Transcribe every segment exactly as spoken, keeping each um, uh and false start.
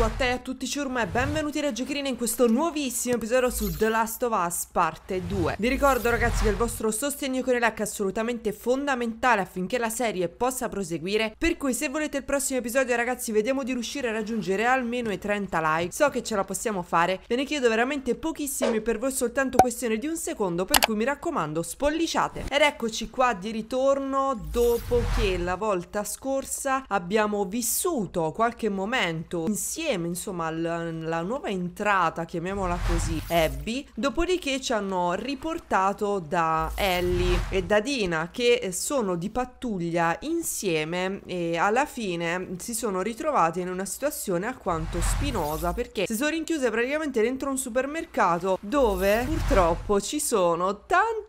a te e a tutti ciurma e benvenuti da Giocherina in questo nuovissimo episodio su The Last of Us parte due. Vi ricordo ragazzi che il vostro sostegno con i like è assolutamente fondamentale affinché la serie possa proseguire, per cui se volete il prossimo episodio ragazzi vediamo di riuscire a raggiungere almeno i trenta like. So che ce la possiamo fare, ve ne chiedo veramente pochissimi, per voi soltanto questione di un secondo, per cui mi raccomando spolliciate. Ed eccoci qua di ritorno dopo che la volta scorsa abbiamo vissuto qualche momento insieme, insomma, alla nuova entrata, chiamiamola così, Abby. Dopodiché ci hanno riportato da Ellie e da Dina, che sono di pattuglia insieme, e alla fine si sono ritrovate in una situazione alquanto spinosa, perché si sono rinchiuse praticamente dentro un supermercato dove purtroppo ci sono tanti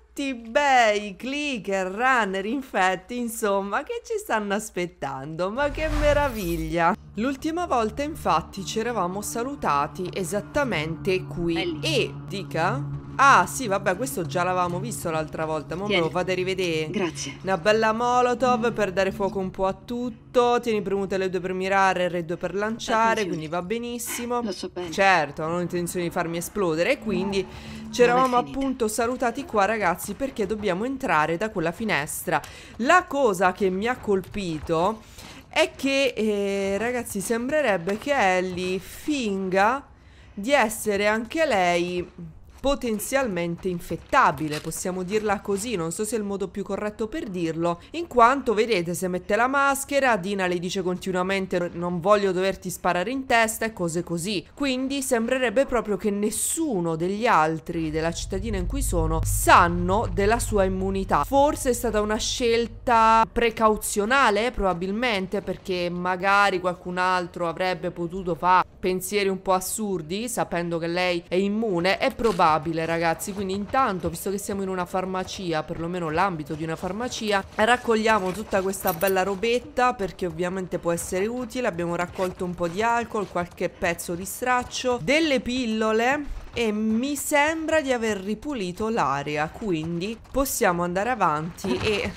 bei clicker, runner, infetti, insomma, che ci stanno aspettando. Ma che meraviglia! L'ultima volta infatti ci eravamo salutati esattamente qui. Ellie. E dica? Ah sì, vabbè, questo già l'avevamo visto l'altra volta. Mo me lo fate rivedere. Grazie. Una bella molotov per dare fuoco un po' a tutto. Tieni premute le due per mirare e le due per lanciare. Attenzione. Quindi va benissimo. Lo so bene. Certo, non ho intenzione di farmi esplodere. E quindi ci eravamo appunto salutati qua ragazzi, perché dobbiamo entrare da quella finestra. La cosa che mi ha colpito è che eh, ragazzi, sembrerebbe che Ellie finga di essere anche lei potenzialmente infettabile, possiamo dirla così, non so se è il modo più corretto per dirlo, in quanto vedete, se mette la maschera, Dina le dice continuamente non voglio doverti sparare in testa e cose così, quindi sembrerebbe proprio che nessuno degli altri della cittadina in cui sono sanno della sua immunità. Forse è stata una scelta precauzionale, probabilmente, perché magari qualcun altro avrebbe potuto fare pensieri un po' assurdi sapendo che lei è immune. È probabile ragazzi, quindi intanto, visto che siamo in una farmacia, perlomeno l'ambito di una farmacia, raccogliamo tutta questa bella robetta, perché ovviamente può essere utile. Abbiamo raccolto un po' di alcol, qualche pezzo di straccio, delle pillole e mi sembra di aver ripulito l'area, quindi possiamo andare avanti e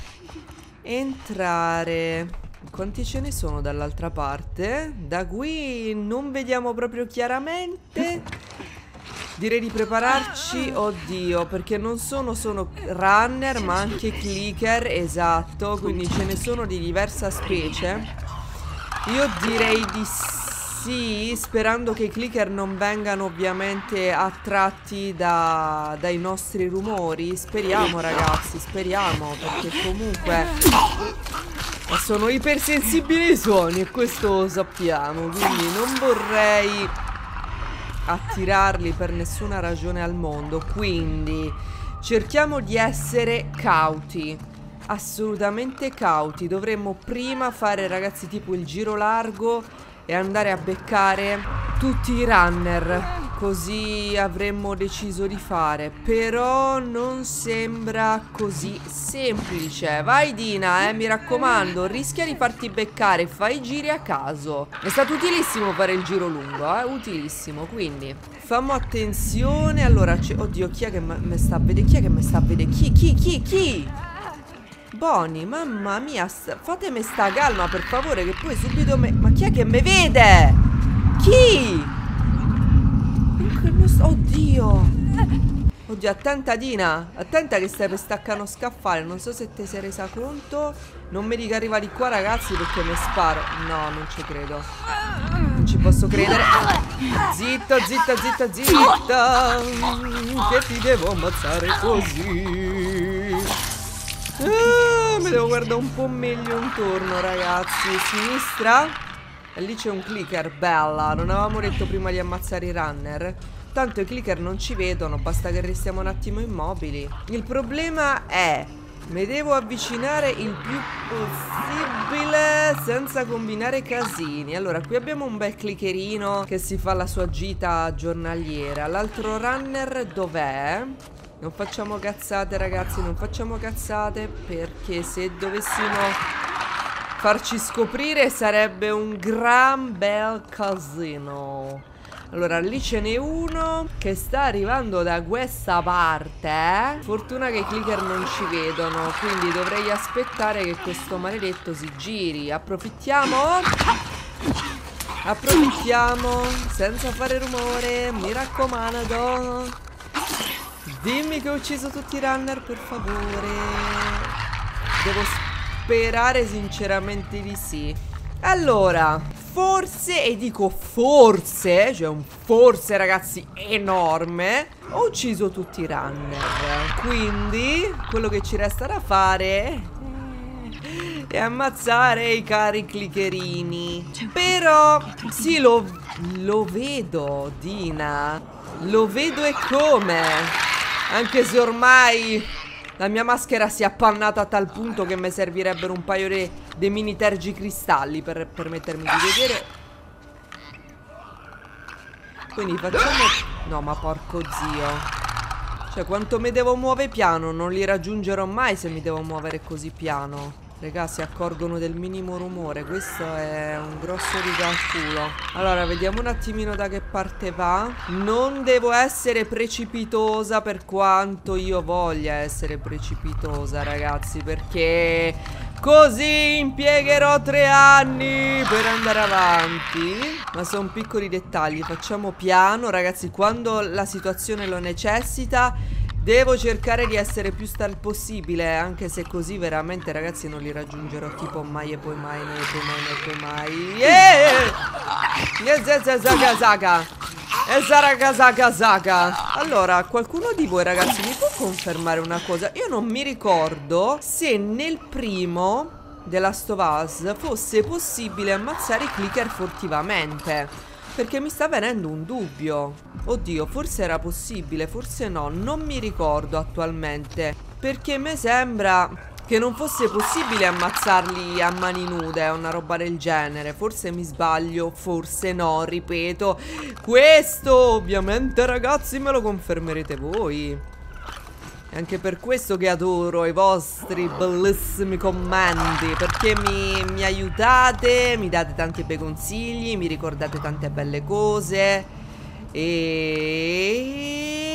entrare. Quanti ce ne sono dall'altra parte? Da qui non vediamo proprio chiaramente. Direi di prepararci, oddio, perché non sono solo runner ma anche clicker, esatto, quindi ce ne sono di diversa specie. Io direi di sì, sperando che i clicker non vengano ovviamente attratti da, dai nostri rumori. Speriamo ragazzi, speriamo, perché comunque sono ipersensibili ai suoni e questo lo sappiamo, quindi non vorrei attirarli per nessuna ragione al mondo, quindi cerchiamo di essere cauti, assolutamente cauti. Dovremmo prima fare ragazzi tipo il giro largo e andare a beccare tutti i runner, così avremmo deciso di fare, però non sembra così semplice. Vai Dina, eh, mi raccomando, rischia di farti beccare, fai giri a caso. È stato utilissimo fare il giro lungo, eh, utilissimo, quindi fammo attenzione. Allora, oddio, chi è che mi sta a vedere? Chi è che mi sta a vedere? Chi, chi, chi, chi? Bonnie, mamma mia, fatemi sta calma per favore, che poi subito me... Ma chi è che mi vede? Chi? Oddio. Oddio, attenta Dina, attenta che stai per staccare uno scaffale. Non so se te sei resa conto. Non mi dica arriva di qua ragazzi, perché mi sparo. No, non ci credo. Non ci posso credere. Zitto, zitta, zitta, zitta, che ti devo ammazzare così. Ah, mi devo guardare un po' meglio intorno ragazzi. Sinistra. E lì c'è un clicker, bella. Non avevamo detto prima di ammazzare i runner? Tanto i clicker non ci vedono, basta che restiamo un attimo immobili. Il problema è, mi devo avvicinare il più possibile senza combinare casini. Allora, qui abbiamo un bel clickerino che si fa la sua gita giornaliera. L'altro runner dov'è? Non facciamo cazzate ragazzi, non facciamo cazzate, perché se dovessimo farci scoprire sarebbe un gran bel casino. Allora, lì ce n'è uno che sta arrivando da questa parte. Fortuna che i clicker non ci vedono, quindi dovrei aspettare che questo maledetto si giri. Approfittiamo. Approfittiamo senza fare rumore, mi raccomando. Dimmi che ho ucciso tutti i runner, per favore. Devo sperare sinceramente di sì. Allora, forse, e dico forse, cioè un forse ragazzi enorme, ho ucciso tutti i runner. Quindi quello che ci resta da fare e ammazzare i cari clickerini. Però sì, lo, lo vedo, Dina. Lo vedo e come. Anche se ormai la mia maschera si è appannata a tal punto che mi servirebbero un paio di, dei mini tergicristalli per permettermi di vedere. Quindi facciamo... No, ma porco zio. Cioè, quanto mi devo muovere piano? Non li raggiungerò mai se mi devo muovere così piano. Raga, si accorgono del minimo rumore. Questo è un grosso riga al culo. Allora, vediamo un attimino da che parte va. Non devo essere precipitosa per quanto io voglia essere precipitosa, ragazzi, perché così impiegherò tre anni per andare avanti. Ma sono piccoli dettagli. Facciamo piano, ragazzi. Quando la situazione lo necessita devo cercare di essere più stealth possibile, anche se così veramente, ragazzi, non li raggiungerò tipo mai e poi mai, mai e poi mai, mai e poi mai. Yeah! Allora, qualcuno di voi, ragazzi, mi può confermare una cosa? Io non mi ricordo se nel primo The Last of Us fosse possibile ammazzare i clicker furtivamente, perché mi sta venendo un dubbio. Oddio, forse era possibile, forse no. Non mi ricordo attualmente, perché mi sembra che non fosse possibile ammazzarli a mani nude, una roba del genere. Forse mi sbaglio, forse no, ripeto. Questo ovviamente, ragazzi, me lo confermerete voi. È anche per questo che adoro i vostri bellissimi commenti, perché mi, mi aiutate, mi date tanti bei consigli, mi ricordate tante belle cose. E...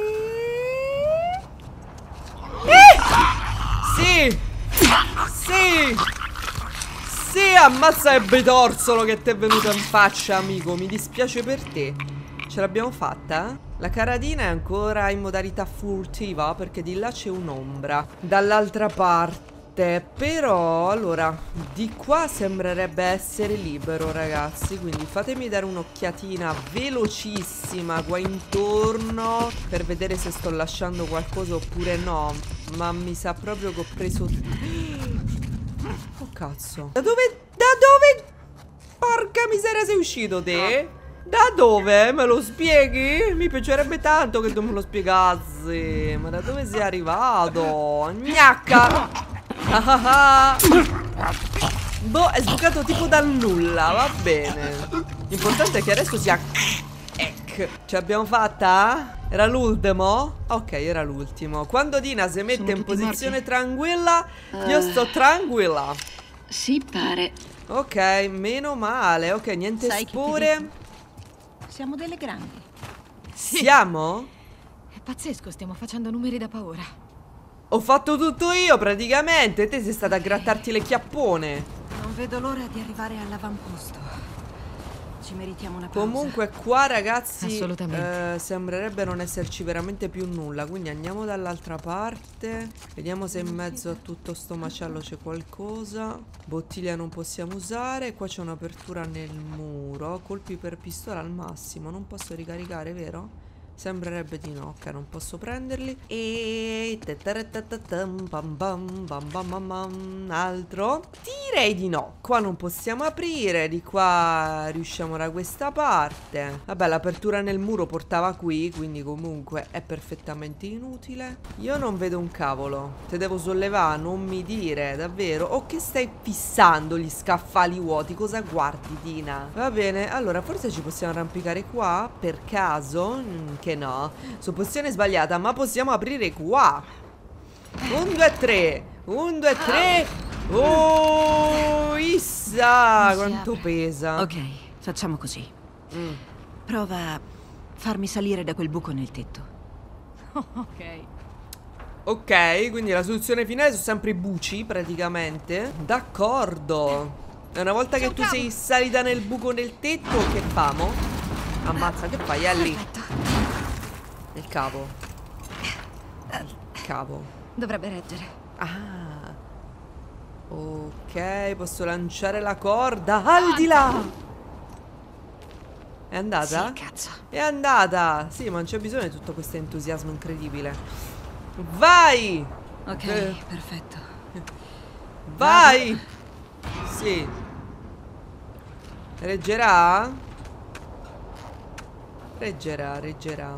Eh! Sì! Sì! Sì, ammazza il bitorzolo che ti è venuto in faccia, amico. Mi dispiace per te. Ce l'abbiamo fatta? La caradina è ancora in modalità furtiva, perché di là c'è un'ombra dall'altra parte. Però, allora, di qua sembrerebbe essere libero, ragazzi. Quindi fatemi dare un'occhiatina velocissima qua intorno per vedere se sto lasciando qualcosa oppure no. Ma mi sa proprio che ho preso... Oh, cazzo. Da dove... Da dove... Porca miseria, sei uscito te? Da dove? Me lo spieghi? Mi piacerebbe tanto che tu me lo spiegassi. Ma da dove sei arrivato? Gnacca. Ah ah ah. Boh, è sbucato tipo dal nulla. Va bene. L'importante è che adesso sia... Ecco. Ce l'abbiamo fatta? Era l'ultimo? Ok, era l'ultimo. Quando Dina si mette in posizione morti. tranquilla, io sto tranquilla. Sì, pare. Ok, meno male. Ok, niente Sai spore. Siamo delle grandi. Siamo? È pazzesco, stiamo facendo numeri da paura. Ho fatto tutto io praticamente. Te sei stata a grattarti le chiappone. Non vedo l'ora di arrivare all'avamposto. Ci meritiamo una pausa. Comunque qua, ragazzi, assolutamente. eh, sembrerebbe non esserci veramente più nulla. Quindi andiamo dall'altra parte. Vediamo se in mezzo a tutto sto macello c'è qualcosa. Bottiglia non possiamo usare. Qua c'è un'apertura nel muro. Colpi per pistola al massimo. Non posso ricaricare, vero? Sembrerebbe di no. Ok, non posso prenderli. E... altro? Direi di no. Qua non possiamo aprire. Di qua riusciamo da questa parte. Vabbè, l'apertura nel muro portava qui, quindi comunque è perfettamente inutile. Io non vedo un cavolo. Te devo sollevare, non mi dire, davvero. O che stai fissando gli scaffali vuoti? Cosa guardi, Dina? Va bene, allora forse ci possiamo arrampicare qua, per caso. Mm, che no, supposizione sbagliata, ma possiamo aprire qua. Un, due, tre. Un, due, tre. Oh, issa, quanto pesa. Ok, facciamo così. Mm. Prova a farmi salire da quel buco nel tetto. Ok. Ok, quindi la soluzione finale sono sempre i buci, praticamente. D'accordo. E una volta che tu sei salita nel buco del tetto, che famo? Ammazza, che fai? È lì. Il cavo. Il cavo. Dovrebbe reggere. Ah. Ok, posso lanciare la corda. Al di là. È andata? Sì, cazzo. È andata. Sì, ma non c'è bisogno di tutto questo entusiasmo incredibile. Vai. Ok, eh. perfetto. Vai. Sì. Reggerà? Reggerà, reggerà.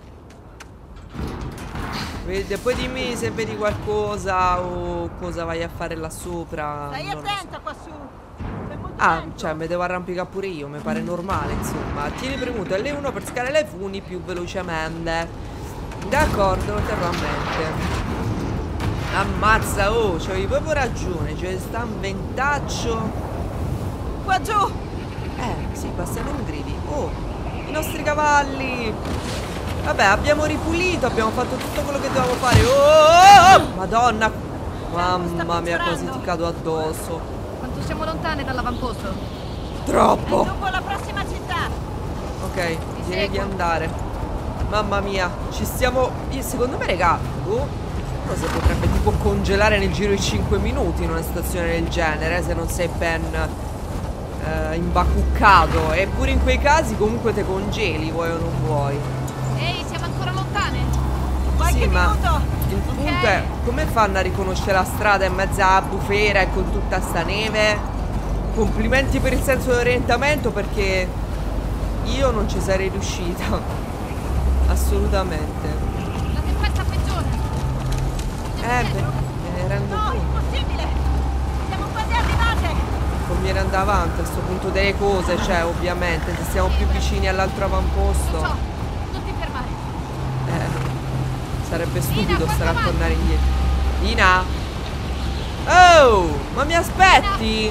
Vedi, poi dimmi se vedi qualcosa o cosa vai a fare là sopra. Stai non lo attenta so. qua su. C'è molto Ah, vento. cioè mi devo arrampicare pure io, mi pare normale, insomma. Tieni premuto L uno per scalare le funi più velocemente. D'accordo, lo terrò a mente. Ammazza, oh, c'avevi proprio ragione. C'è sta un ventaccio. Qua giù. Eh, sì, basta non gridi. Oh, i nostri cavalli. Vabbè, abbiamo ripulito, abbiamo fatto tutto quello che dovevamo fare. Oh, oh, oh, Madonna. Mamma mia, quasi ti cado addosso. Quanto siamo lontane dall'avamposto? È Troppo. dopo la prossima città. Ok, direi di seguo. andare. Mamma mia, ci stiamo... Io, secondo me, raga, oh, cosa potrebbe tipo congelare nel giro di cinque minuti in una situazione del genere, se non sei ben eh, imbacuccato. Eppure in quei casi comunque te congeli, vuoi o non vuoi. Ehi, siamo ancora lontane? Qualche Sì, ma minuto. il punto è, come fanno a riconoscere la strada in mezzo a bufera e con tutta sta neve? Complimenti per il senso di orientamento, perché io non ci sarei riuscita. Assolutamente. La tempesta peggiora. Eh beh, me ne rendo No, conto. impossibile. Siamo quasi arrivate. Conviene andare avanti a sto punto delle cose, cioè ovviamente se siamo più vicini all'altro Lo avamposto, so, non ti fermare. eh, sarebbe stupido Ina, stare a guarda tornare indietro. Ina? Oh, ma mi aspetti?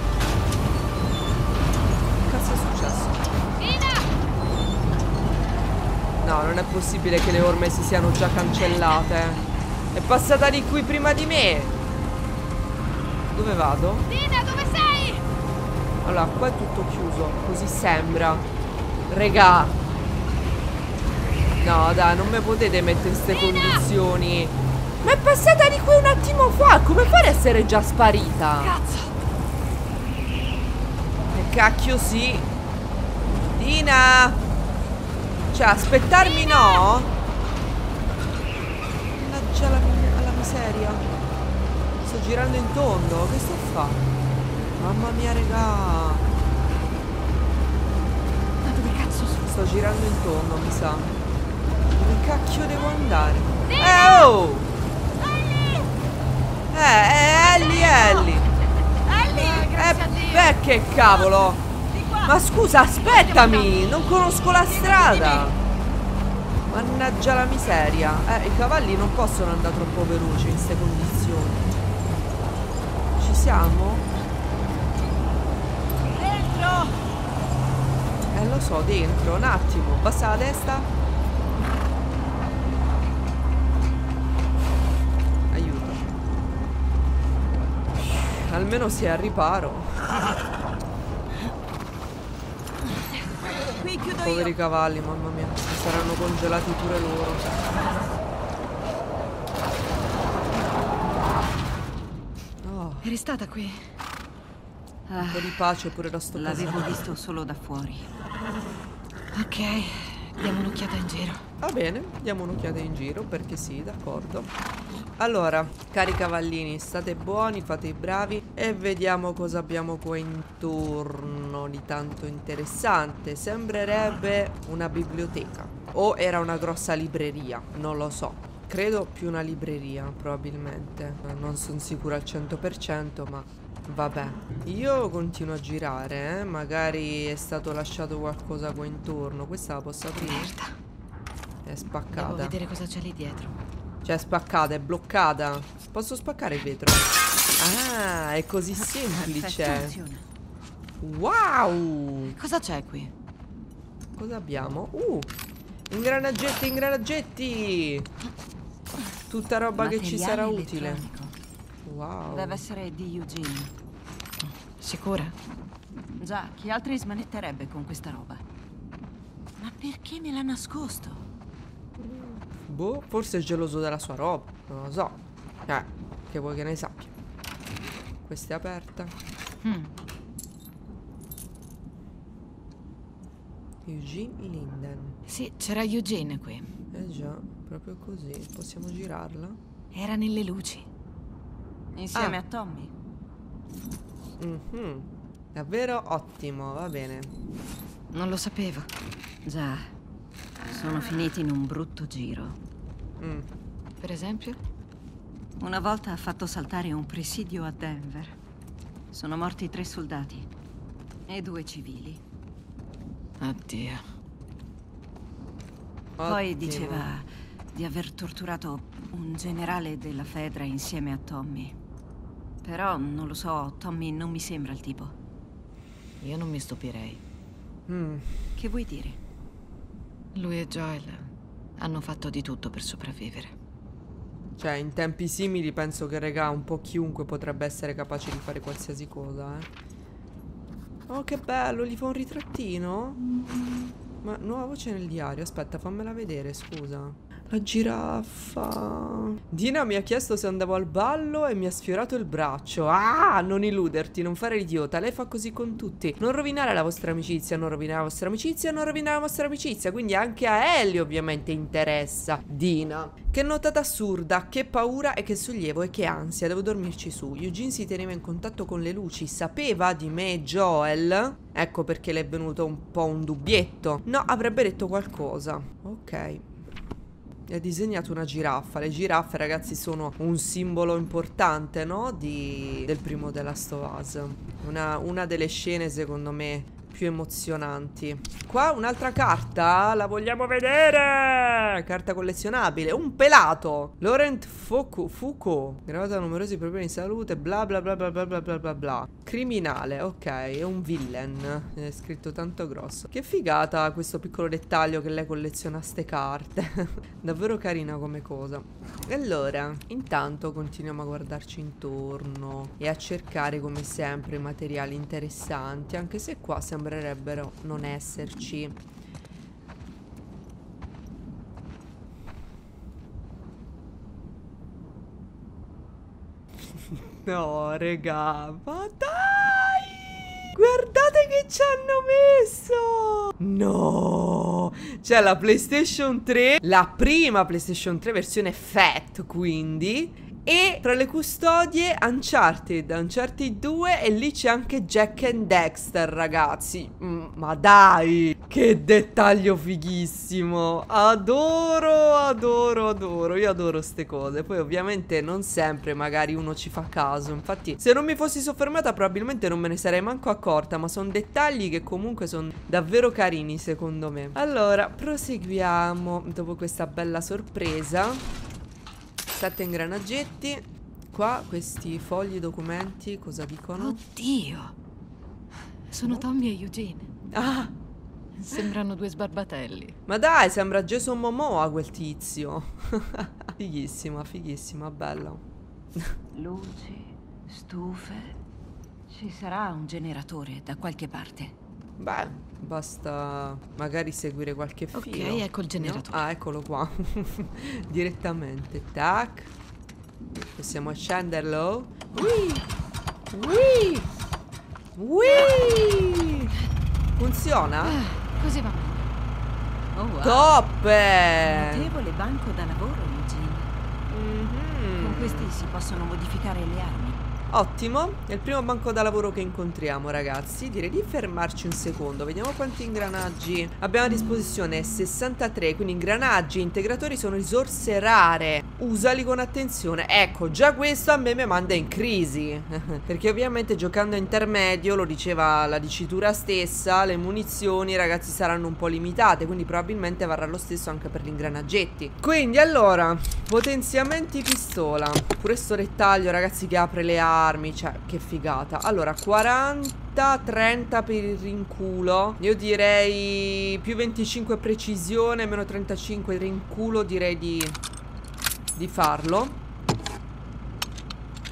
Che cazzo è successo? Ina! No, non è possibile che le orme si siano già cancellate. È passata di qui prima di me. Dove vado? Ina, dove sei? Allora, qua è tutto chiuso, così sembra. Regà. No, dai, non mi potete mettere in queste condizioni. Ma è passata di qui un attimo fa. Come fai ad essere già sparita? Cazzo. Che cacchio sì. Dina. Cioè, aspettarmi no? Mannaggia la, alla miseria. Sto girando in tondo. Che sto a fare? Mamma mia, regà. Ma dove cazzo sono? Sto girando in tondo, mi sa. Dove cacchio devo andare? Eh, oh! Eh, è Ellie, Ellie. Ellie. Grazie a Eh, Dio. beh, che cavolo. Di qua. Ma scusa, aspettami. Non conosco la strada. Mannaggia la miseria. Eh, i cavalli non possono andare troppo veloci in queste condizioni. Ci siamo? Dentro. Eh, lo so, dentro, un attimo. Basta la testa. Aiuto. Almeno si è al riparo. Qui chiudo Poveri io. cavalli, mamma mia. Si saranno congelati pure loro. Oh, Eri stata qui? un po' di pace pure da sto L'avevo casino. visto solo da fuori. Ok, diamo un'occhiata in giro. Va bene, diamo un'occhiata in giro, perché sì, d'accordo. Allora, cari cavallini, state buoni, fate i bravi e vediamo cosa abbiamo qua intorno di tanto interessante. Sembrerebbe una biblioteca o era una grossa libreria, non lo so. Credo più una libreria, probabilmente. Non sono sicura al cento per cento, ma vabbè. Io continuo a girare, eh. Magari è stato lasciato qualcosa qua intorno. Questa la posso aprire? Merda. È Devo spaccata. vedere cosa c'è lì dietro. Cioè è spaccata, è bloccata. Posso spaccare il vetro? Ah, è così Perfetto, semplice. funziona. Wow. Cosa c'è qui? Cosa abbiamo? Uh, ingranaggetti, ingranaggetti. Tutta roba che ci sarà Materiale utile. elettronico. Wow. Deve essere di Eugene. Sicura? Già, chi altri smanetterebbe con questa roba? Ma perché me l'ha nascosto? Boh, forse è geloso della sua roba. Non lo so. Eh, che vuoi che ne sappia. Questa è aperta. Hmm. Eugene Linden. Sì, c'era Eugene qui. Eh già, proprio così. Possiamo girarla? Era nelle luci. Insieme Ah. a Tommy. Mhm. Davvero ottimo, va bene. Non lo sapevo. Già, sono finiti in un brutto giro. Mm. Per esempio? Una volta ha fatto saltare un presidio a Denver. Sono morti tre soldati e due civili. Addio. Poi Ottimo. diceva di aver torturato un generale della Fedra insieme a Tommy. Però non lo so, Tommy non mi sembra il tipo. Io non mi stupirei. Mm. Che vuoi dire? Lui e Joel hanno fatto di tutto per sopravvivere. Cioè, in tempi simili penso che, regà, un po' chiunque potrebbe essere capace di fare qualsiasi cosa, eh. Oh, che bello, gli fa un ritrattino? Ma nuova voce nel diario. Aspetta, fammela vedere, scusa. La giraffa. Dina mi ha chiesto se andavo al ballo e mi ha sfiorato il braccio. Ah, non illuderti, non fare l'idiota. Lei fa così con tutti. Non rovinare la vostra amicizia, non rovinare la vostra amicizia, non rovinare la vostra amicizia. Quindi anche a Ellie ovviamente interessa Dina. Che notata assurda, che paura e che sollievo e che ansia. Devo dormirci su. Eugene si teneva in contatto con le luci. Sapeva di me e Joel. Ecco perché le è venuto un po' un dubbietto. No, avrebbe detto qualcosa. Ok. Ha disegnato una giraffa. Le giraffe, ragazzi, sono un simbolo importante, no? Di... del primo The Last of Us. Una, una delle scene, secondo me, più emozionanti. Qua un'altra carta. La vogliamo vedere? Carta collezionabile. Un pelato. Laurent Foucault. Foucault. Gravato da numerosi problemi di salute. Bla bla bla bla bla bla bla bla bla. Criminale. Ok. È un villain. È scritto tanto grosso. Che figata questo piccolo dettaglio che lei colleziona ste carte. Davvero carina come cosa. E allora, intanto continuiamo a guardarci intorno e a cercare come sempre materiali interessanti. Anche se qua sembrerebbero non esserci. No, regà, ma dai! Guardate che ci hanno messo! No! C'è la PlayStation tre, la prima PlayStation tre versione Fat, quindi. E tra le custodie Uncharted, Uncharted due, e lì c'è anche Jack and Dexter, ragazzi. Mm, ma dai, che dettaglio fighissimo. Adoro, adoro, adoro. Io adoro ste cose. Poi ovviamente non sempre magari uno ci fa caso. Infatti se non mi fossi soffermata probabilmente non me ne sarei manco accorta. Ma sono dettagli che comunque sono davvero carini, secondo me. Allora, proseguiamo dopo questa bella sorpresa. Sette ingranaggetti. Qua questi fogli documenti cosa dicono? Oddio! Sono Tommy e Eugene. Ah! Sembrano due sbarbatelli. Ma dai, sembra Jason Momoa quel tizio. Fighissima, fighissima, bella. Luci, stufe. Ci sarà un generatore da qualche parte. Beh, basta magari seguire qualche filo. Ok, ecco il generatore. No? Ah, eccolo qua. Direttamente. Tac. Possiamo accenderlo. Ui! Ui! Ui! Funziona? Ah, così va. Oh, wow. Top! Notevole banco da lavoro, Eugene. Mm-hmm. Con questi si possono modificare le armi. Ottimo, è il primo banco da lavoro che incontriamo, ragazzi. Direi di fermarci un secondo. Vediamo quanti ingranaggi abbiamo a disposizione. Sessantatré, quindi ingranaggi e integratori sono risorse rare. Usali con attenzione. Ecco, già questo a me mi manda in crisi. Perché ovviamente giocando a intermedio, lo diceva la dicitura stessa, le munizioni, ragazzi, saranno un po' limitate. Quindi probabilmente varrà lo stesso anche per gli ingranaggetti. Quindi allora, potenziamenti pistola. Pure sto dettaglio, ragazzi, che apre le armi. Armi, cioè, che figata. Allora, quaranta, trenta per il rinculo. Io direi più venticinque precisione, meno trentacinque rinculo. Direi di Di farlo.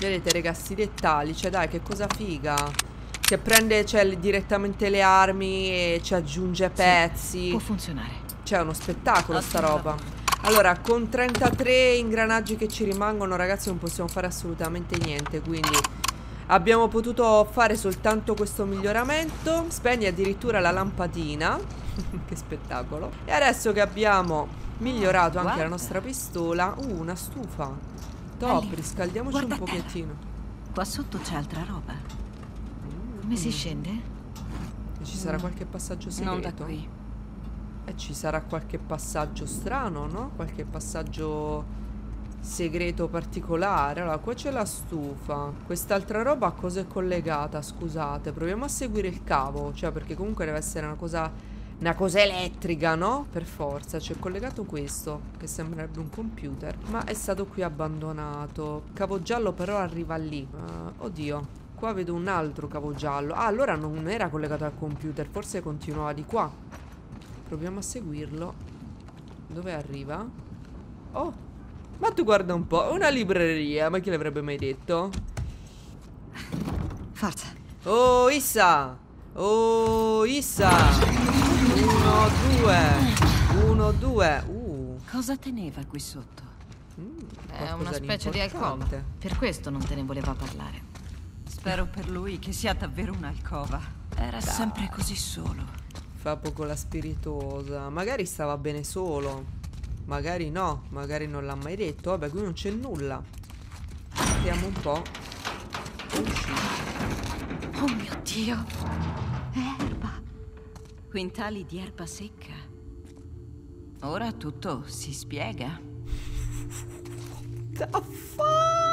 Vedete, raga, sti dettagli. Cioè, dai, che cosa figa. Che prende, cioè, direttamente le armi e ci aggiunge pezzi. Sì, può funzionare. Cioè, è uno spettacolo sta Ottimo roba. lavoro. Allora, con trentatré ingranaggi che ci rimangono, ragazzi, non possiamo fare assolutamente niente. Quindi abbiamo potuto fare soltanto questo miglioramento. Spegni addirittura la lampadina. Che spettacolo. E adesso che abbiamo migliorato anche Guarda. la nostra pistola. Uh, una stufa. Top, Ellie, riscaldiamoci guarda un a terra. pochettino. Qua sotto c'è altra roba. Come si scende? E ci sarà qualche passaggio segreto? Non da qui. E ci sarà qualche passaggio strano, no? Qualche passaggio segreto particolare. Allora, qua c'è la stufa. Quest'altra roba a cosa è collegata? Scusate, proviamo a seguire il cavo. Cioè, perché comunque deve essere una cosa... Una cosa elettrica, no? Per forza. C'è collegato questo, che sembrerebbe un computer. Ma è stato qui abbandonato. Cavo giallo però arriva lì. Uh, oddio. Qua vedo un altro cavo giallo. Ah, allora non era collegato al computer. Forse continuava di qua. Proviamo a seguirlo. Dove arriva? Oh, ma tu guarda un po'. Una libreria. Ma chi l'avrebbe mai detto? Forza. Oh, Issa. Oh, Issa. Uno, due. Uno, due. Uh. Cosa teneva qui sotto? Mm, È qualcosa una specie di alcova. importante. Per questo non te ne voleva parlare. Spero per lui che sia davvero un'alcova. Era sempre così solo. Fa poco la spiritosa. Magari stava bene solo. Magari no. Magari non l'ha mai detto. Vabbè, qui non c'è nulla. Vediamo un po'. Uscì. Oh mio Dio. Erba. Quintali di erba secca. Ora tutto si spiega. The fuck?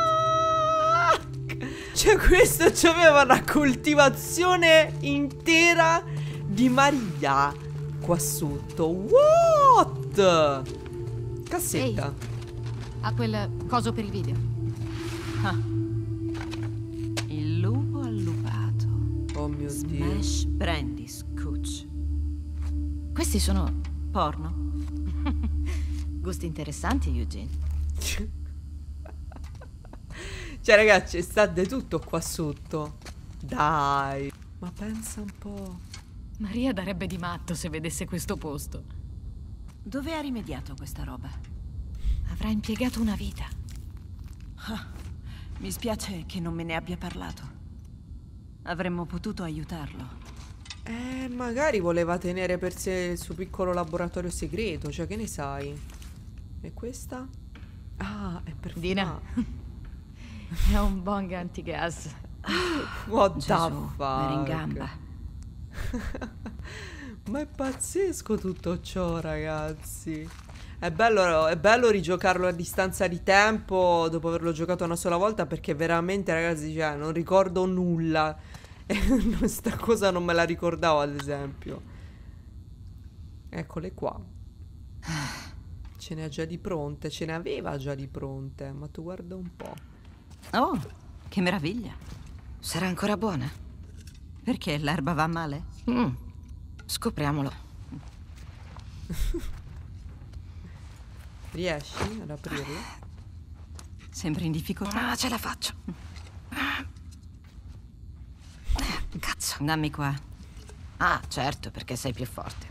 Cioè, questo c'aveva una coltivazione intera di Maria qua sotto. What? Cassetta. Ha quel coso per i video. Ah. Il lupo allupato. Oh mio Dio. Smash Brandy Scooch. Questi sono Porno. gusti interessanti, Eugene. Cioè, ragazzi, sta di tutto qua sotto. Dai. Ma pensa un po'. Maria darebbe di matto se vedesse questo posto. Dove ha rimediato questa roba? Avrà impiegato una vita. Ah, mi spiace che non me ne abbia parlato. Avremmo potuto aiutarlo. Eh, magari voleva tenere per sé il suo piccolo laboratorio segreto. Cioè, che ne sai? E questa? Ah, è per Dina. È un bong antigas. What the Gesù, fuck? era in gamba. Ma è pazzesco tutto ciò, ragazzi. È bello, è bello rigiocarlo a distanza di tempo dopo averlo giocato una sola volta, perché veramente, ragazzi, cioè, non ricordo nulla. E questa cosa non me la ricordavo, ad esempio. Eccole qua. Ce ne ha già di pronte. Ce ne aveva già di pronte. Ma tu guarda un po'. Oh, che meraviglia. Sarà ancora buona? Perché l'erba va male? Mm. Scopriamolo. Riesci ad aprirlo? Sembri in difficoltà. Ah, ce la faccio. Cazzo. Dammi qua. Ah, certo, perché sei più forte.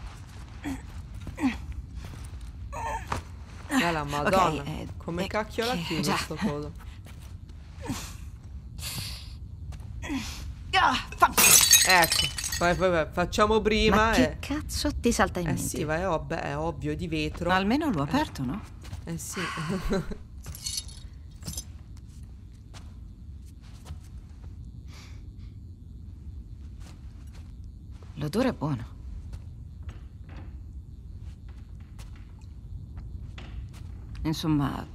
Eh, la madonna. Ok, eh, Come eh, cacchio la che- chiudo già. sto coso? Ah, fa- Ecco. Vai, vai, vai. Facciamo prima. Ma che e... cazzo ti salta in Eh mente? sì, vai, è, ob- è ovvio, è di vetro. Ma almeno l'ho aperto, no? Eh sì. L'odore è buono. Insomma,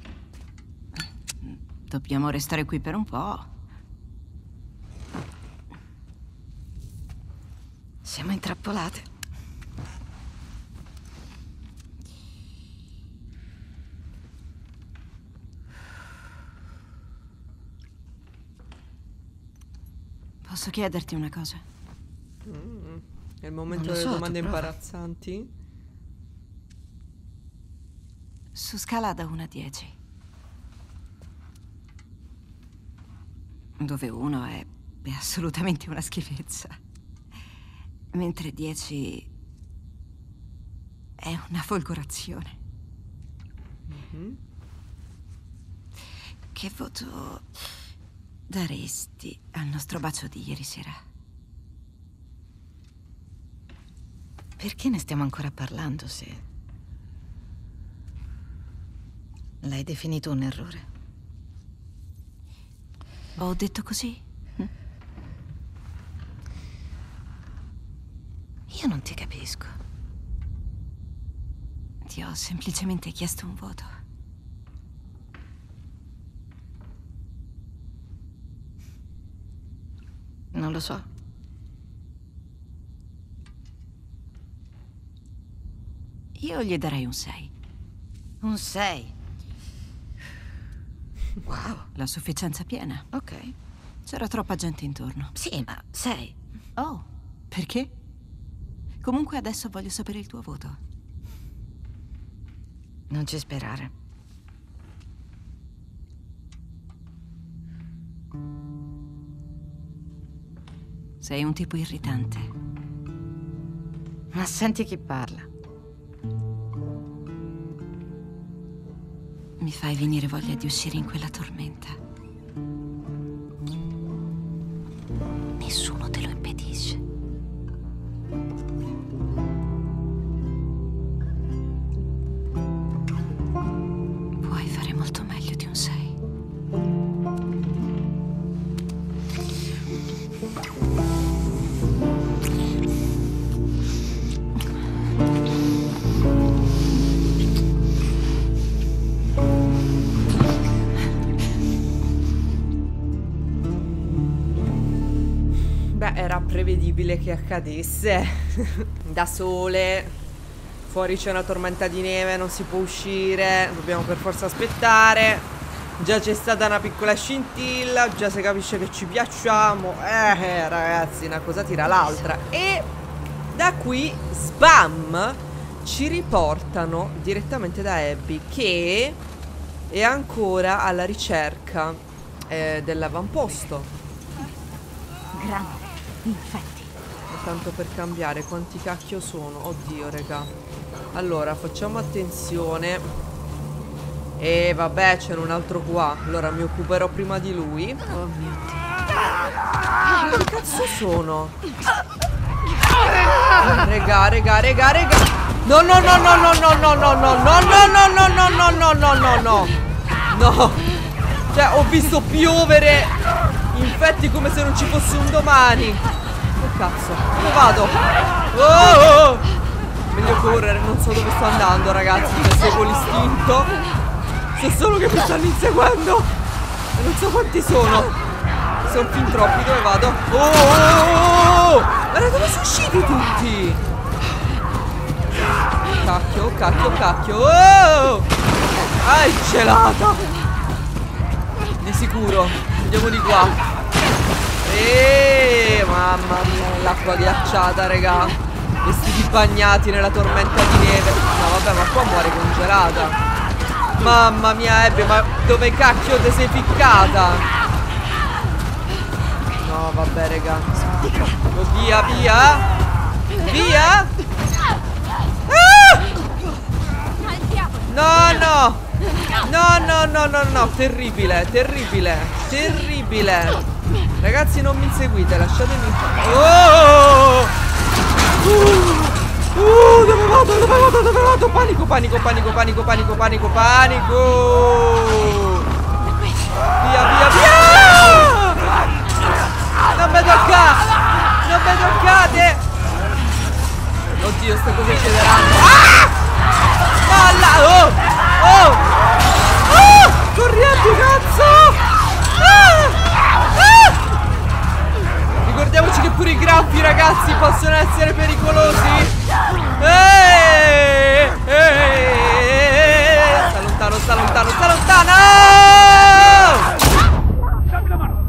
dobbiamo restare qui per un po'. Siamo intrappolate. Posso chiederti una cosa? Mm, è il momento Non lo delle so, domande tu prova. imbarazzanti. Su scala da uno a dieci. dove uno è, è assolutamente una schifezza, mentre dieci è una folgorazione. Mm-hmm. Che voto daresti al nostro bacio di ieri sera? Perché ne stiamo ancora parlando se l'hai definito un errore? Ho detto così? Io non ti capisco. Ti ho semplicemente chiesto un voto. Non lo so. Io gli darei un sei. Un sei. Wow. La sufficienza piena. Ok. C'era troppa gente intorno. Sì, ma sei. Oh, perché? Comunque adesso voglio sapere il tuo voto. Non ci sperare. Sei un tipo irritante. Ma senti chi parla. Mi fai venire voglia di uscire in quella tormenta. Nessuno te lo impedisce. Puoi fare molto meglio di un sei. Era prevedibile che accadesse. Da sole, fuori c'è una tormenta di neve, non si può uscire, dobbiamo per forza aspettare. Già c'è stata una piccola scintilla, già si capisce che ci piacciamo. Eh ragazzi, una cosa tira l'altra. E da qui, sbam, ci riportano direttamente da Abby, che è ancora alla ricerca eh, dell'avamposto. Grande. Infetti. E tanto per cambiare, quanti cacchio sono? Oddio, raga. Allora, facciamo attenzione. E vabbè, c'è un altro qua. Allora mi occuperò prima di lui. Oh mio Dio. Che cazzo sono? Rega, rega, rega, rega. No, no, no, no, no, no, no, no, no, no, no, no, no, no, no, no, no, no. No. Cioè, ho visto piovere infetti come se non ci fosse un domani. Oh cazzo, dove vado? Oh, oh. Meglio correre, non so dove sto andando, ragazzi. Se seguo l'istinto. So solo che mi stanno inseguendo. E non so quanti sono. Sono fin troppi, dove vado? Oh, oh, oh. Ma dove sono usciti tutti? Cacchio, cacchio, cacchio. Oh! Ah, è gelata. Di sicuro. Andiamo di qua. Eeeh, mamma mia, l'acqua ghiacciata, raga. Vestiti bagnati nella tormenta di neve. No, vabbè, ma qua muore congelata. Mamma mia, Abby, ma dove cacchio te sei ficcata? No, vabbè, raga. Oh, via, via. Via. Ah! No, no. No, no, no, no, no. Terribile, terribile. Terribile. Ragazzi, non mi inseguite, lasciatemi fare. Oh! Uh, uh, dove vado? Dove vado? Dove vado? Panico, panico, panico, panico, panico, panico, panico. Via, via, via! Non mi toccate! Non mi toccate! Oddio, ste cose cederanno. Ah! Palla! Oh! Oh! Oh! Corriendo, cazzo! Ah! Ricordiamoci che pure i graffi, ragazzi, possono essere pericolosi. Eeeh, eeeh. Sta lontano, sta lontano, sta lontano. Dammi la mano.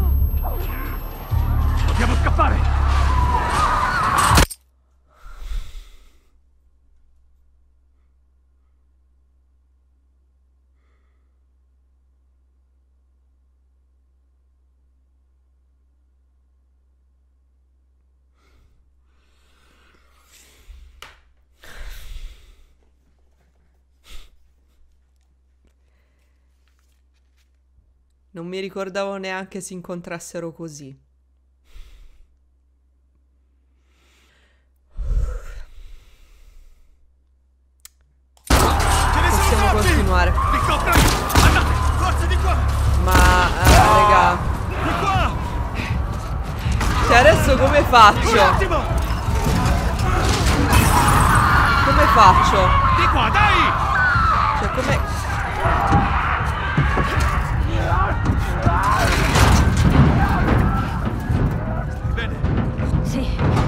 Dobbiamo scappare. Non mi ricordavo neanche si incontrassero così. Possiamo continuare. Andate, forza di qua. Ma, eh, raga. Di qua. Cioè, adesso come Un faccio? attimo. Come faccio? Di qua, dai. Cioè, come... Bene. Sì.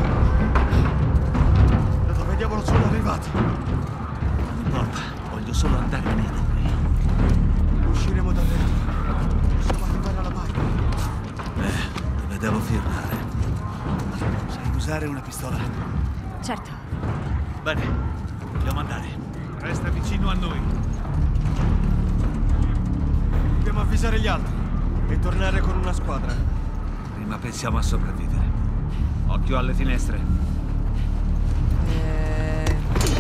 Da dove diavolo sono arrivati? Non importa, voglio solo andare via da qui. Usciremo da dentro. Possiamo arrivare alla barca. Beh, dove devo firmare? Sai usare una pistola? Certo. Bene, dobbiamo andare. Resta vicino a noi. Dobbiamo avvisare gli altri e tornare con una squadra. Prima pensiamo a sopravvivere. Occhio alle finestre. Eh...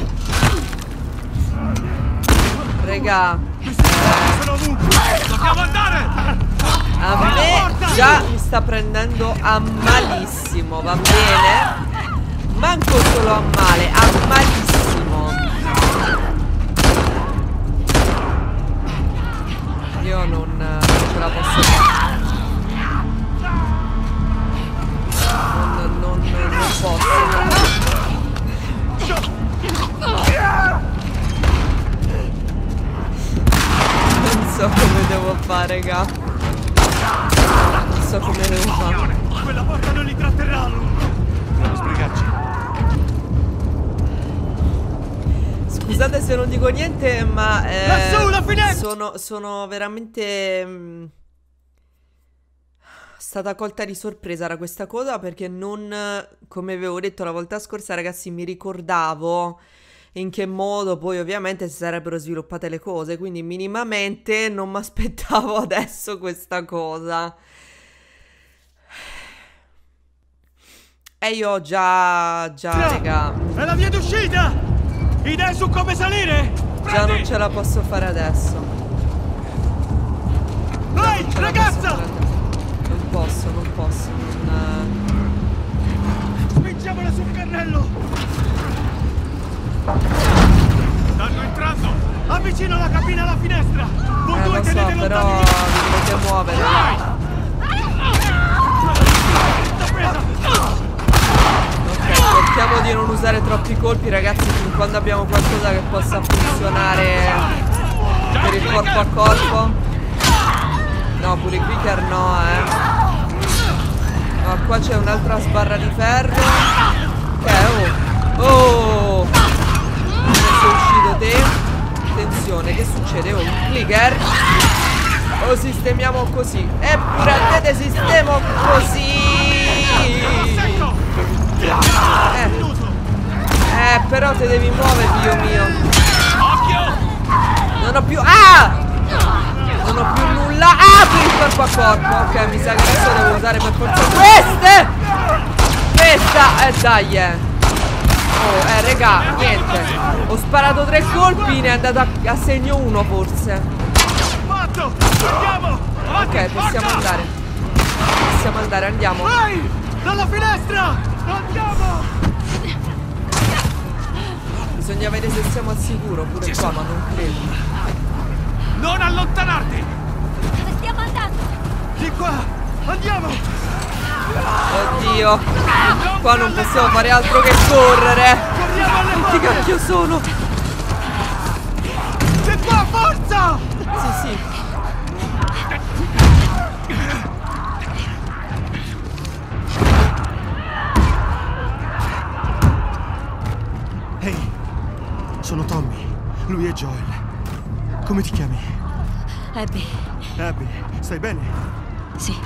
Regà, Sono ovunque! Dobbiamo andare! a me già mi sta prendendo a malissimo, va bene? Manco solo a male, a malissimo. Io non, non ce la posso fare. Non, non, non posso. Non so come devo fare, raga. Non so come devo fare. Quella porta non li tratterà a lungo. Dobbiamo sbrigarci. Scusate se non dico niente, ma eh, Lassù, la finestra! sono, sono veramente mh, stata colta di sorpresa da questa cosa, perché non, come avevo detto la volta scorsa, ragazzi, mi ricordavo in che modo poi ovviamente si sarebbero sviluppate le cose, quindi minimamente non mi aspettavo adesso questa cosa. E io ho già, già, raga, È la via d'uscita! Idee su come salire? già non ce la posso fare adesso. Ehi, Non ce la ragazza! posso fare adesso. Non posso, non posso, non... Spingiamola sul carrello! Stanno entrando! Avvicino la cabina alla finestra! Voi Eh, due lo so, tenete però lontani! vi dovete muovere. Sta presa! Ok, cerchiamo di non usare troppi colpi, ragazzi, fin quando abbiamo qualcosa che possa funzionare per il corpo a corpo. No, pure i clicker no, eh. No, qua c'è un'altra sbarra di ferro. Ok, oh. Oh! Come sei uscito te? Attenzione, che succede? Oh, un clicker. Lo sistemiamo così. Eppure a te te sistemo così. Eh. eh, però te devi muovere, figlio mio. Non ho più... Ah! Non ho più nulla. Ah, per il corpo a corpo. Ok, mi sa che adesso devo usare per forza queste. Questa, eh dai, eh. Oh, eh, regà, niente. Ho sparato tre colpi, ne è andato a, a segno uno, forse. Fatto! Andiamo! Ok, possiamo andare. Possiamo andare, andiamo. Ehi! Dalla finestra! Andiamo! Bisogna vedere se siamo al sicuro pure qua, ma non credo. Non allontanarti! Dove stiamo andando? Di qua! Andiamo! Oddio. Qua non possiamo fare altro che correre. Corriamo alle Che porte! cacchio sono? Di qua, forza! Sì, sì. Ehi, sono Tommy. Lui è Joel. Come ti chiami? Abby. Abby, stai bene? Sì.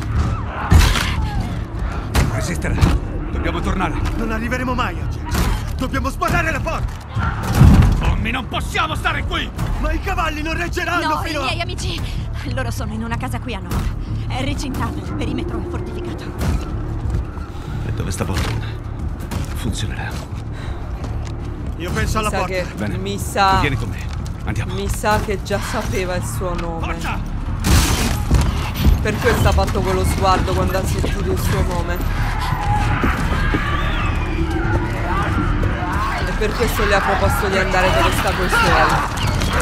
Resistere. Dobbiamo tornare. Non arriveremo mai a Jackson. Dobbiamo sparare la porta. Tommy, non possiamo stare qui! Ma i cavalli non reggeranno No, i fino a... miei amici. Loro sono in una casa qui a nord. È recintata, il perimetro è fortificato. E dove sta Bolton? Funzionerà. Io penso alla Mi sa porta. che Bene. mi sa Vieni con me. Andiamo. Mi sa che già sapeva il suo nome. Forza! Per questo ha fatto quello sguardo quando ha sentito il suo nome. E per questo le ha proposto di andare dove sta coi suoi.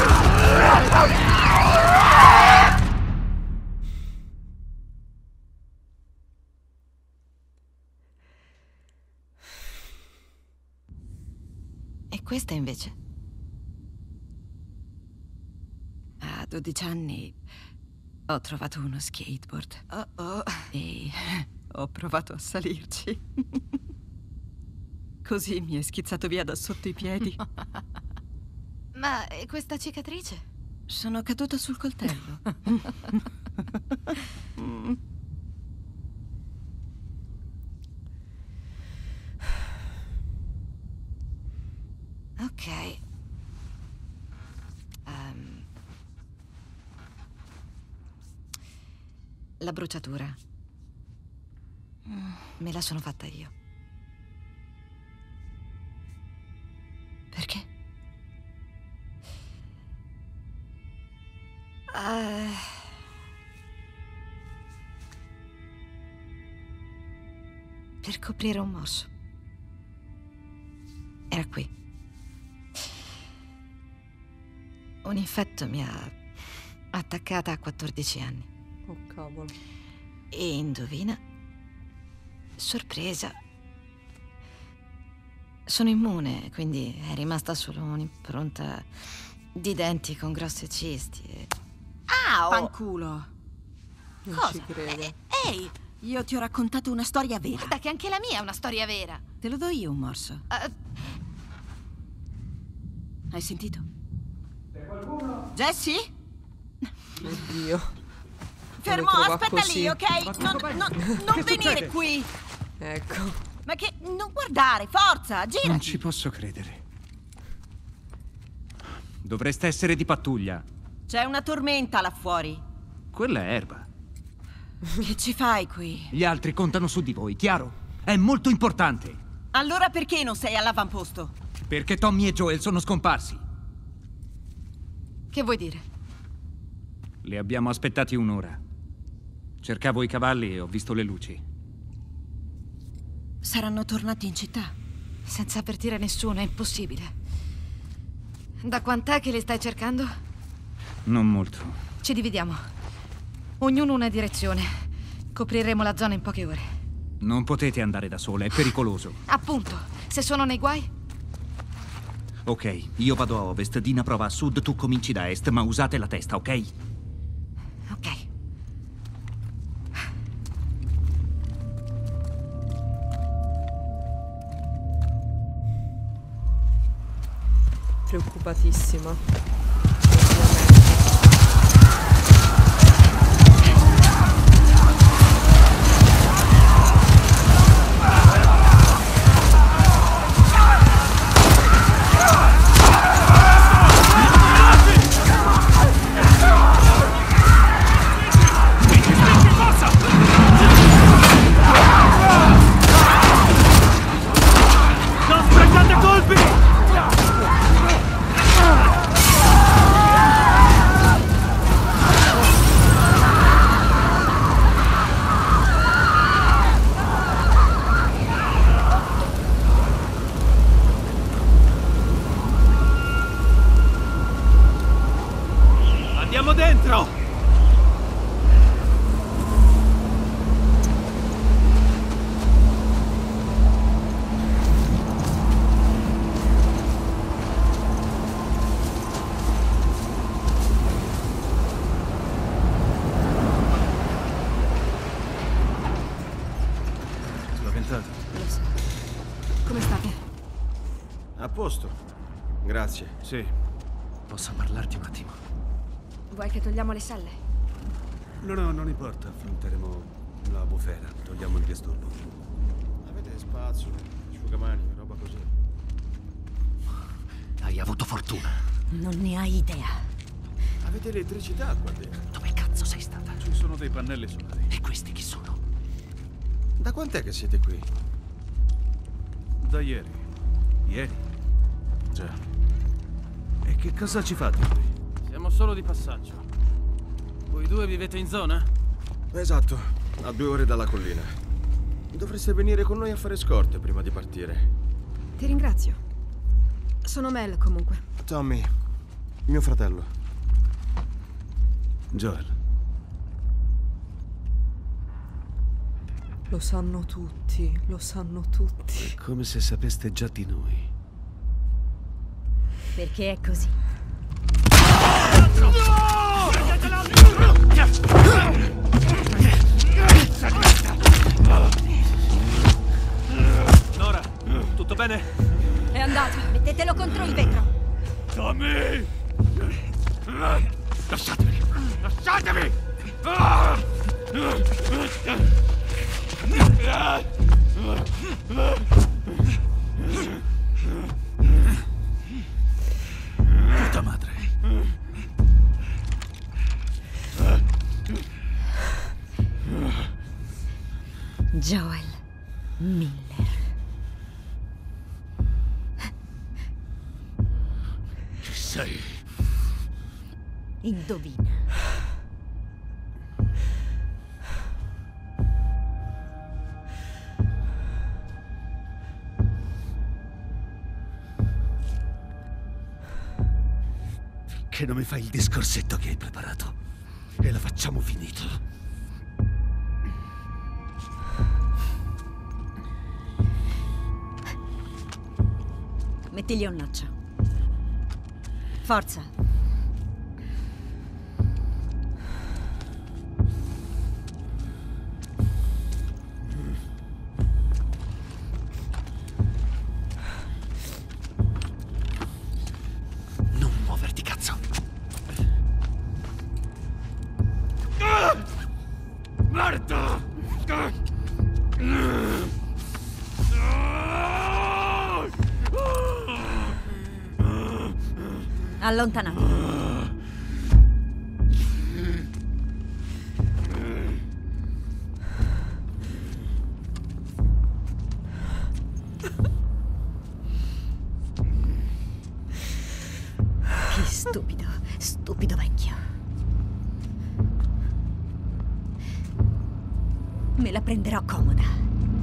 E questa invece? A dodici anni ho trovato uno skateboard. Oh oh. E ho provato a salirci. Così mi è schizzato via da sotto i piedi. Ma e questa cicatrice? Sono caduta sul coltello. mm. Ok. Um, la bruciatura. Me la sono fatta io. Perché? Uh, per coprire un morso. Era qui. Un infetto mi ha attaccata a quattordici anni. Oh cavolo. E indovina? Sorpresa. Sono immune, quindi è rimasta solo un'impronta di denti con grosse cisti e... Au! Fanculo! Non Cosa? ci credo. Eh, Ehi, Io ti ho raccontato una storia vera. guarda che anche la mia è una storia vera. Te lo do io un morso. Uh, Hai sentito? Jessie? Oddio. fermo, Lo trova aspetta così. lì, ok? Non, non- non venire qui. Ecco. Ma che... non guardare, forza, gira. Non ci posso credere. Dovreste essere di pattuglia. C'è una tormenta là fuori. Quella è erba. Che ci fai qui? Gli altri contano su di voi, chiaro? È molto importante. Allora perché non sei all'avamposto? Perché Tommy e Joel sono scomparsi. Che vuoi dire? Li abbiamo aspettati un'ora. Cercavo i cavalli e ho visto le luci. Saranno tornati in città. Senza avvertire nessuno, è impossibile. Da quant'è che li stai cercando? Non molto. Ci dividiamo. Ognuno una direzione. Copriremo la zona in poche ore. Non potete andare da sola, è pericoloso. Appunto, se sono nei guai? Ok, io vado a ovest, Dina prova a sud, tu cominci da est, ma usate la testa, ok? Ok. Preoccupatissima. Non sprecate colpi! Andiamo dentro! Spaventato? Lo so. Come state? A posto. Grazie. Sì. Posso parlarti un attimo? Vuoi che togliamo le selle? No, no, non importa. Affronteremo la bufera. Togliamo il disturbo. Avete spazzole, asciugamani, roba così. Hai avuto fortuna. Non ne hai idea. Avete elettricità qua dentro. Dove cazzo sei stata? Ci sono dei pannelli solari. E questi chi sono? Da quant'è che siete qui? Da ieri. Ieri? Già. E che cosa ci fate qui? Siamo solo di passaggio. Voi due vivete in zona? Esatto, a due ore dalla collina. Dovreste venire con noi a fare scorte prima di partire. Ti ringrazio. Sono Mel, comunque. Tommy, mio fratello. Joel. Lo sanno tutti, lo sanno tutti. È come se sapeste già di noi. Perché è così. Nora, tutto bene? È andato. Mettetelo contro il vetro. Tommy! Lasciatemi! Lasciatemi! Puta madre. Joel Miller. Chi sei? Indovina. Che non mi fai il discorsetto che hai preparato e la facciamo finita. Mettigli un laccio. Forza. Non muoverti, cazzo. Marta! Allontanato. Che stupido, stupido vecchio. Me la prenderò comoda.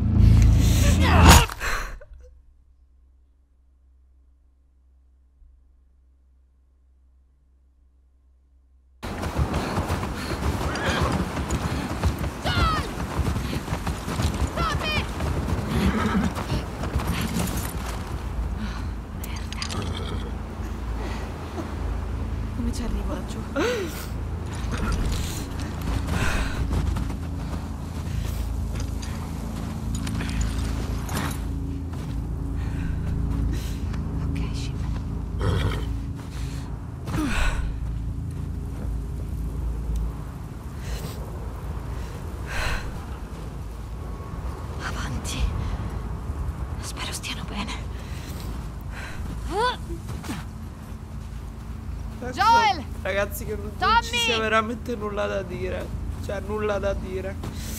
Come ci arrivo laggiù? Ok, Shim. Avanti. Spero stiano bene. Joel! Ragazzi, che non, non ci Tommy! sia veramente nulla da dire. Cioè, nulla da dire.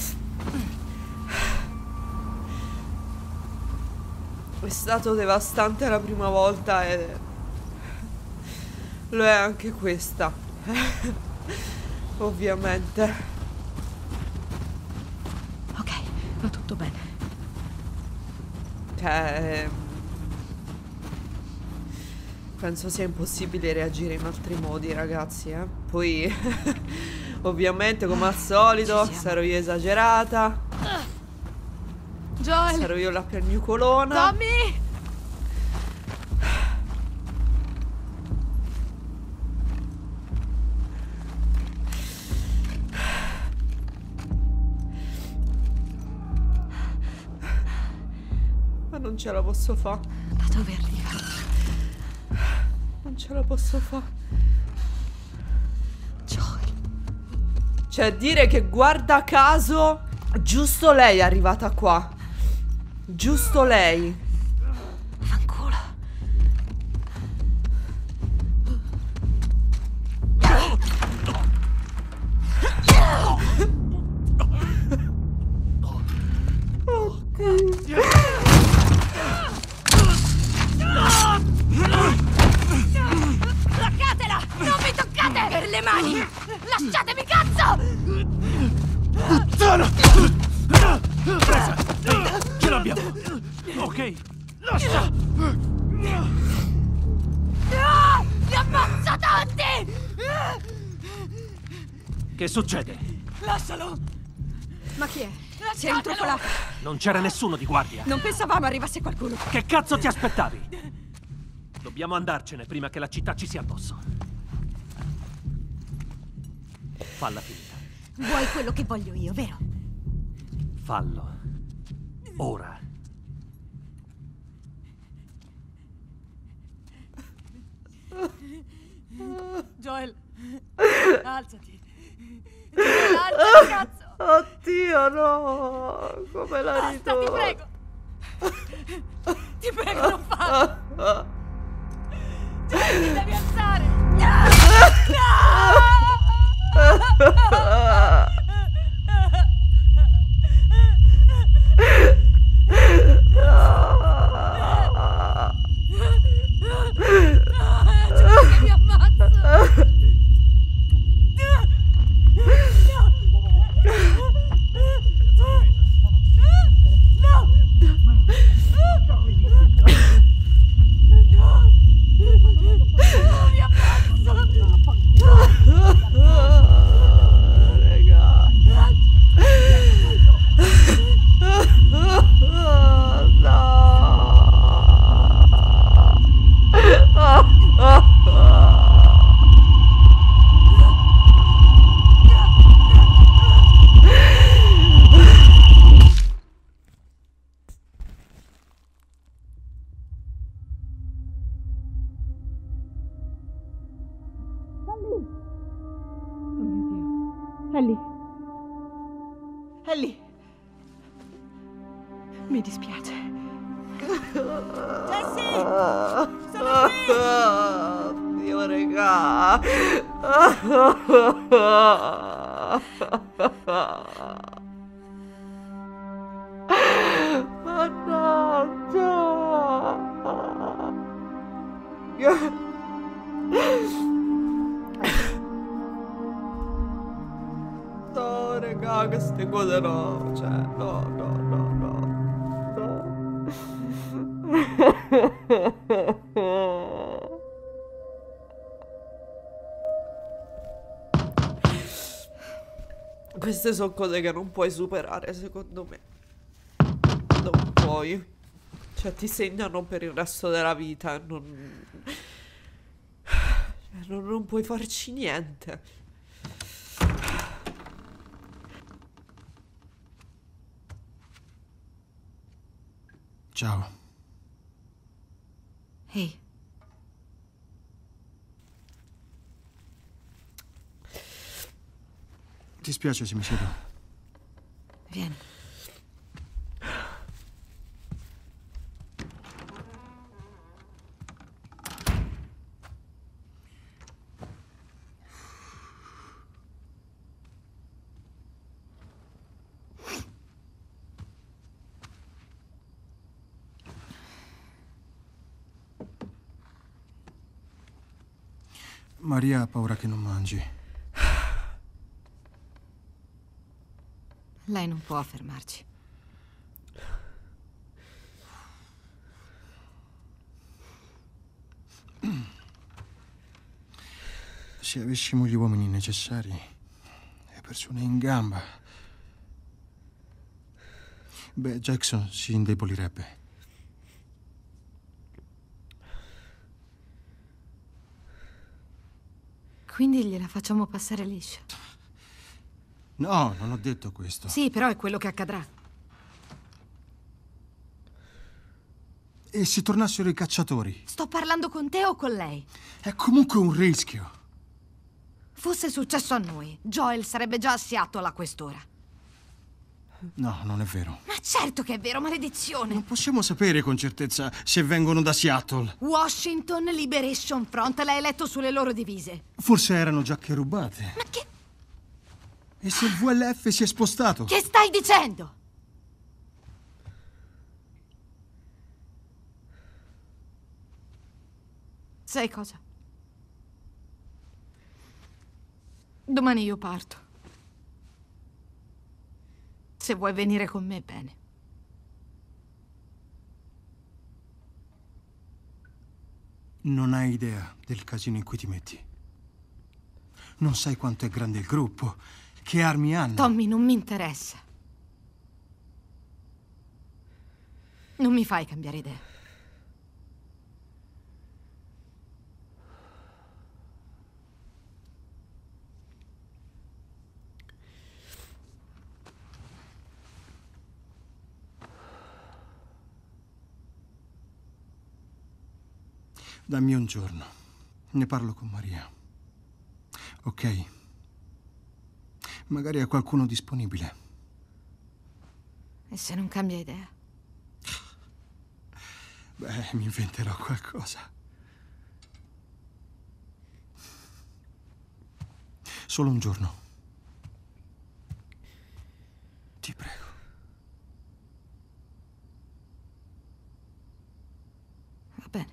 È stato devastante la prima volta e lo è anche questa. Ovviamente. Ok, va tutto bene. Cioè, penso sia impossibile reagire in altri modi, ragazzi, eh. Poi, ovviamente, come al solito, sarò io esagerata. Joel! Sarò io la piagnucolona. Tommy! Ma non ce la posso fare. Da dove arriva? Non ce la posso fare. Joel. Cioè, dire che guarda caso giusto lei è arrivata qua. Giusto lei. Fanculo. Bloccatela! Non mi toccate! Per le mani! Lasciatemi, cazzo! puttana! Presa! Ehi, ce l'abbiamo! Ok, lascia! No! Li ammazzo tutti! Che succede? Lascialo! Ma chi è? Si è intrufolato! Non c'era nessuno di guardia. Non pensavamo arrivasse qualcuno. Che cazzo ti aspettavi? Dobbiamo andarcene prima che la città ci sia addosso. Falla finita. Vuoi quello che voglio io, vero? Fallo. Ora. Joel, alzati. Joel, alzati, cazzo! Oddio, no! Come la Basta, ti rido? prego! Ti prego, non farlo! Joel, ti devi alzare! No! Joel, che mi ammazzo! Ellie. Ellie. Mi dispiace. Jessie! Sono qui! Dio, regà. No, regà, queste cose no. Cioè, no, no, no, no. No. Queste sono cose che non puoi superare, secondo me. Non puoi. Cioè, ti segnano per il resto della vita. Non... Cioè, non, non puoi farci niente. Ciao. Ehi. Ti spiace se mi siedo? Vieni. Maria ha paura che non mangi. Lei non può fermarci. Se avessimo gli uomini necessari e persone in gamba, beh, Jackson si indebolirebbe. Quindi gliela facciamo passare liscia. No, non ho detto questo. Sì, però è quello che accadrà. E se tornassero i cacciatori? Sto parlando con te o con lei? È comunque un rischio. Fosse successo a noi, Joel sarebbe già a Seattle a quest'ora. No, non è vero. Ma certo che è vero, maledizione! Non possiamo sapere con certezza se vengono da Seattle. Washington Liberation Front l'ha eletto sulle loro divise. Forse erano giacche rubate. Ma che... E se il V L F si è spostato? Che stai dicendo? Sai cosa? Domani io parto. Se vuoi venire con me, bene. Non hai idea del casino in cui ti metti. Non sai quanto è grande il gruppo, che armi hanno. Tommy, non mi interessa. Non mi fai cambiare idea. Dammi un giorno. Ne parlo con Maria. Ok? Magari ha qualcuno disponibile. E se non cambia idea? Beh, mi inventerò qualcosa. Solo un giorno. Ti prego. Va bene.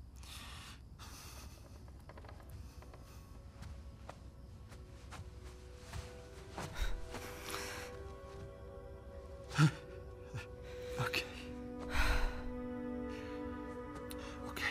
Ok. Ok.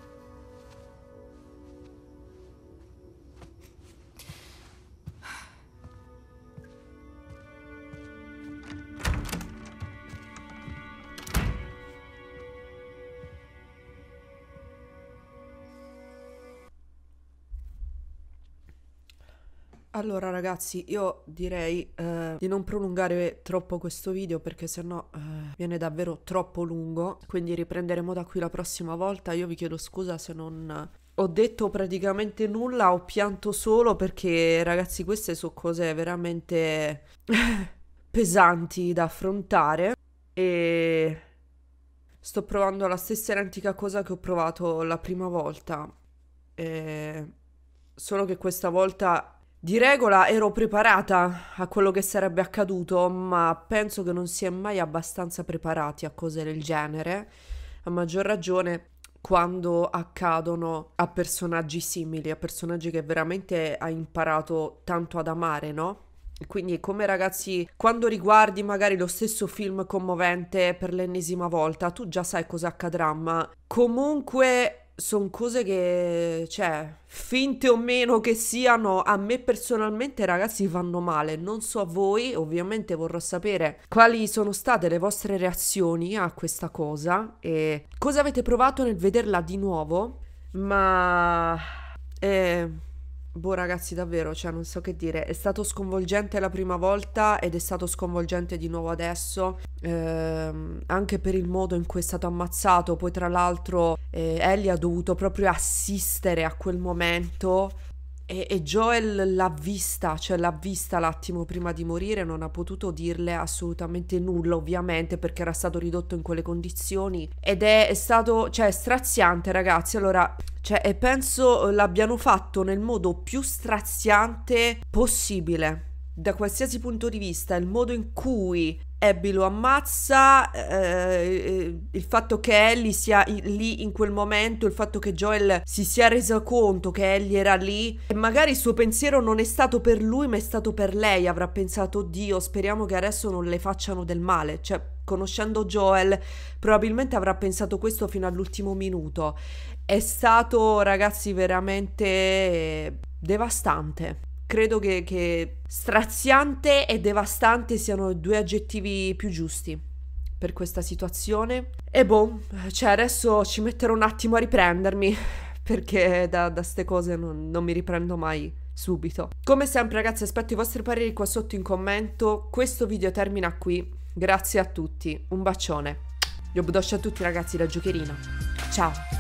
Allora ragazzi, io direi eh, di non prolungare troppo questo video perché sennò eh, viene davvero troppo lungo, quindi riprenderemo da qui la prossima volta. Io vi chiedo scusa se non ho detto praticamente nulla, ho pianto solo perché ragazzi queste sono cose veramente pesanti da affrontare e sto provando la stessa identica cosa che ho provato la prima volta, e... solo che questa volta di regola ero preparata a quello che sarebbe accaduto, ma penso che non si è mai abbastanza preparati a cose del genere, a maggior ragione quando accadono a personaggi simili, a personaggi che veramente hai imparato tanto ad amare, no? E quindi come ragazzi, quando riguardi magari lo stesso film commovente per l'ennesima volta, tu già sai cosa accadrà, ma comunque... sono cose che, cioè, finte o meno che siano, a me personalmente, ragazzi, fanno male. Non so a voi, ovviamente vorrò sapere quali sono state le vostre reazioni a questa cosa e cosa avete provato nel vederla di nuovo. Ma... Eh... Boh ragazzi, davvero, cioè non so che dire, è stato sconvolgente la prima volta ed è stato sconvolgente di nuovo adesso, ehm, anche per il modo in cui è stato ammazzato. Poi tra l'altro eh, Ellie ha dovuto proprio assistere a quel momento e, e Joel l'ha vista, cioè l'ha vista l'attimo prima di morire, non ha potuto dirle assolutamente nulla ovviamente perché era stato ridotto in quelle condizioni ed è, è stato, cioè, straziante ragazzi. Allora... Cioè, e penso l'abbiano fatto nel modo più straziante possibile, da qualsiasi punto di vista. Il modo in cui Abby lo ammazza, eh, il fatto che Ellie sia lì in quel momento, il fatto che Joel si sia reso conto che Ellie era lì e magari il suo pensiero non è stato per lui ma è stato per lei. Avrà pensato, Dio, speriamo che adesso non le facciano del male. Cioè, conoscendo Joel, probabilmente avrà pensato questo fino all'ultimo minuto. È stato, ragazzi, veramente devastante. Credo che, che straziante e devastante siano i due aggettivi più giusti per questa situazione. E boh, cioè adesso ci metterò un attimo a riprendermi, perché da, da ste cose non, non mi riprendo mai subito. Come sempre ragazzi, aspetto i vostri pareri qua sotto in commento. Questo video termina qui. Grazie a tutti, un bacione. Io budoscio a tutti ragazzi da Giocherina. Ciao.